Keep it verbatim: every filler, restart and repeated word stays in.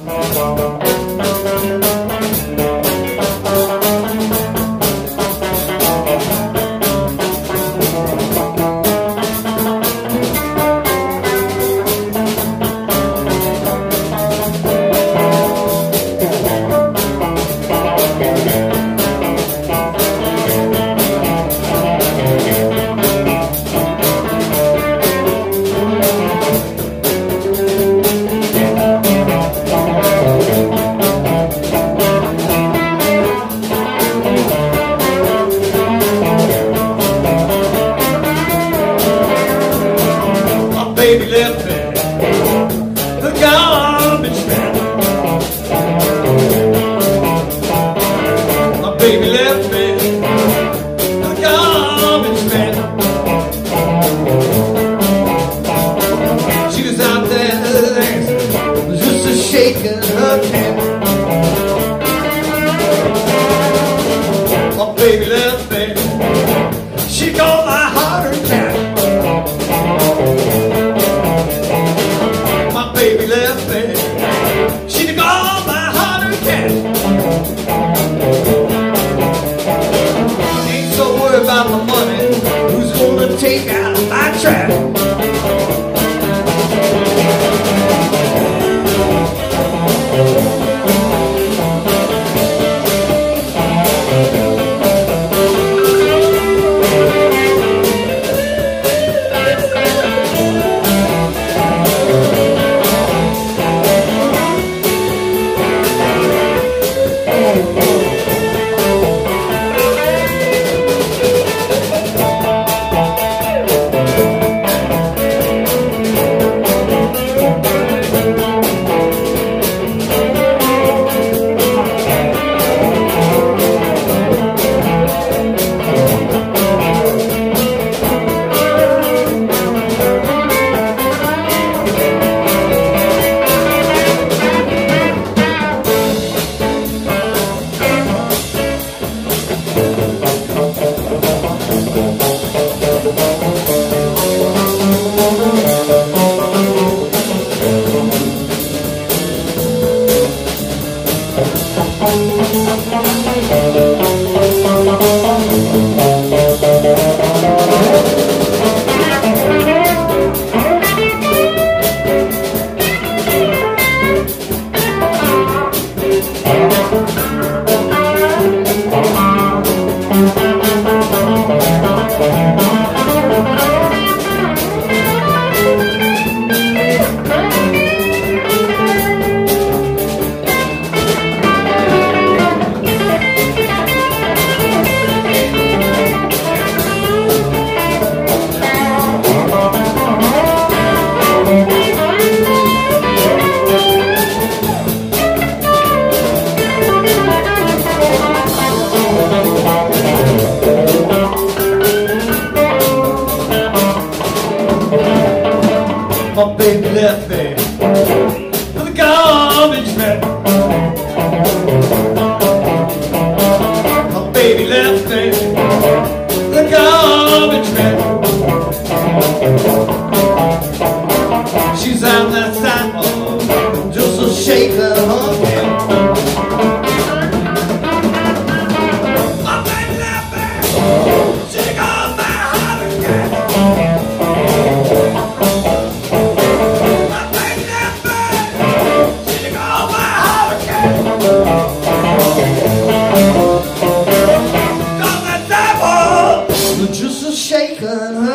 Baby left me the garbage man. My baby left me the garbage man. She was out there dancing, just a shaking her can. My baby left me, she got my heart attack. Baby left me, she took all my heart and cash. Ain't so worried about my money, who's gonna take out my trash? My baby left me for the garbage man. My baby left me for the garbage man. She's on that sidewalk, just a shaking her head. My baby left me, she got my heart again. Just a shaking